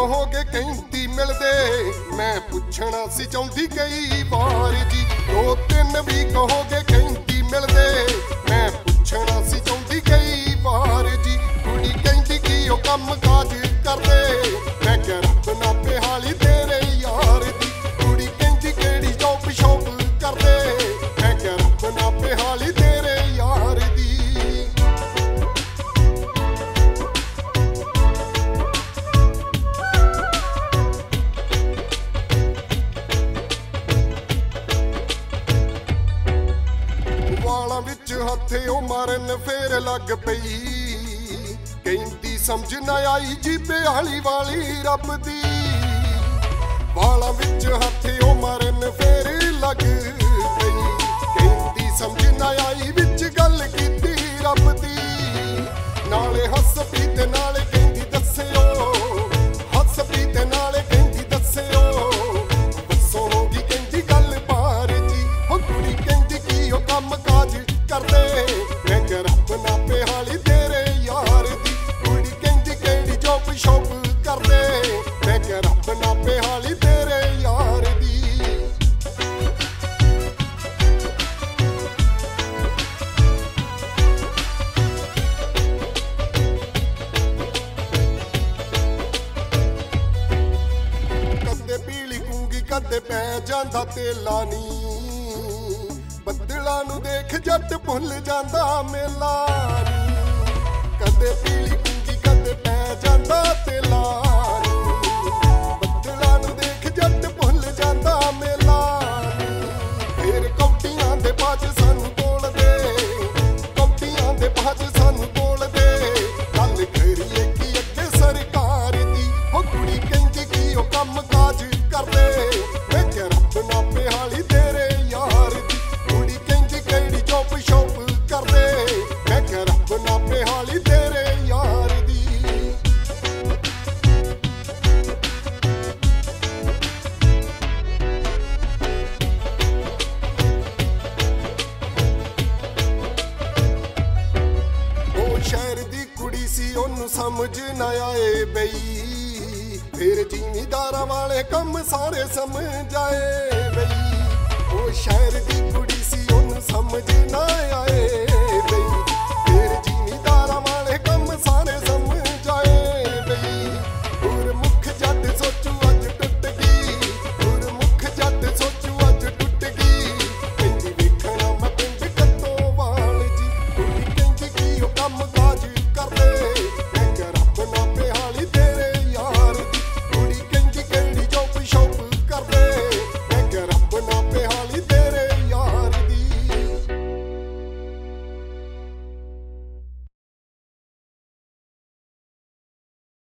कहोगे कहती मिलदे मैं पुछना सी चाहुंदी कई बार जी। 2-3 भी कहोगे कहती मिलदे मैं पुछना सी चाहुंदी कई बार जी। कुड़ी कहती कि ओ कम काज करदे मैं क्या रब ना बेहाली तेरे यार दी। कुड़ी कहती केड़ी जॉब शॉप करदे मैं क्या रब ना बेहाली तेरे यार दी। वाला विच हथे ओ मारन फेर लग पई कहती समझ ना आई जी बेहाली वाली रब दी। वाला विच हथे ओ मारन फेर लग पई कहती समझ ना आई विच गल कीती रब दी। नाले हस पी ते नाले कहती दस्सिओ हस पी ते नाले कहती दस्सिओ दस्सो होगी कहती गल बार जी। हो कुड़ी कहती कि ओ कम काज करदे मैं क्या रब ना बेहाली तेरे यार दी। कुड़ी कहती केड़ी जॉब शॉप करदे मैं क्या रब ना बेहाली तेरे यार दी। कदे पीली कूंगी कदे पै जांदा तेला नी बदला नू देख जट भुल जांदा मेला नी। कदे पीली कूंगी कदे पै जांदा तेला नी बदला नू देख जट भुल जांदा मेला नी। फिर कौटियां दे बाज सानू बोलदे कौटियां दे बाज सानू बोलदे गल करिए कि अगे सरकार दी। हो कुड़ी कहंदी कि ओ कम काज करदे मैं क्या रब ना बेहाली तेरे यार दी। कुड़ी कहंदी केड़ी जॉब शॉप करदे मैं क्या रब ना बेहाली तेरे यार दी। ओ शहर दी कुड़ी सी ओनू समझ ना आए बई फिर जिमीदारां वाले कम सारे समझ आए बई। ओ शहर दी कुड़ी सी ओनू समझ ना आए